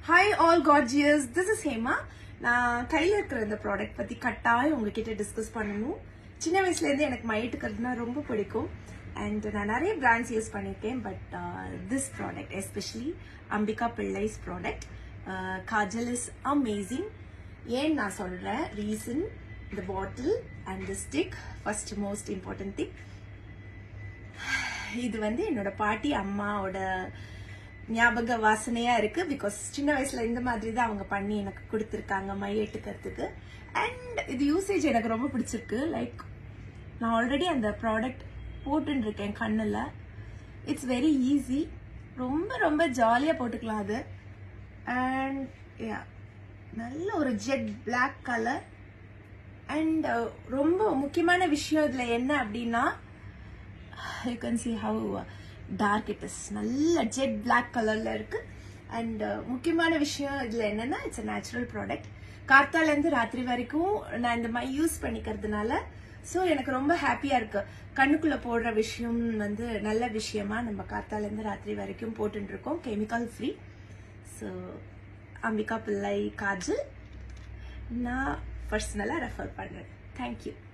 Hi all gorgeous, this is Hema. நான் கையில இருக்கிற இந்த ப்ராடக்ட் பத்தி கட்டாயம் உங்ககிட்ட டிஸ்கஸ் பண்ணணும். சின்ன வயசுல இருந்து எனக்கு மை எடுக்கிறதுனா ரொம்ப பிடிக்கும் and நான் நிறைய பிராண்ட்ஸ் யூஸ் பண்ணிருக்கேன் but this product especially AMBIKAPILLAI's product Kajal is amazing. ஏன் நான் சொல்றேன் reason the bottle and the stick first most important thing. இது வந்து என்னோட பாட்டி அம்மாவோட ஞாபக வாசனையா இருக்கு because சின்ன வயசுல இந்த மாதிரி தான் அவங்க பண்ணி எனக்கு கொடுத்திருக்காங்க மை எடுக்கிறதுக்கு and இது யூசேஜ் எனக்கு ரொம்ப பிடிச்சிருக்கு லைக் நான் ஆல்ரெடி அந்த ப்ராடக்ட் போட்டுட்டு இருக்கேன் கண்ணுல இட்ஸ் வெரி ஈஸி ரொம்ப ரொம்ப ஜாலியா போட்டுக்கலாம் அது and yeah நல்ல ஒரு ஜெட் black கலர் and ரொம்ப முக்கியமான விஷயம் இதுல என்ன அப்படினா you can see how dark it is நல்ல jet black கலர்ல இருக்கு and முக்கியமான விஷயம் இதுல என்னன்னா it's a natural product கார்த்தால இருந்து ராத்திரி வரைக்கும் நான் இந்த மை யூஸ் பண்ணிக்கிறதுனால சோ எனக்கு ரொம்ப ஹாப்பியா இருக்கு கண்ணுக்குள்ள போடுற விஷயம் வந்து நல்ல விஷயமா நம்ம கார்த்தால இருந்து ராத்திரி வரைக்கும் போட்டுட்டு இருக்கோம் chemical free so AMBIKAPILLAI Kajal நான் பர்சனலா ரெஃபர் பண்றேன் thank you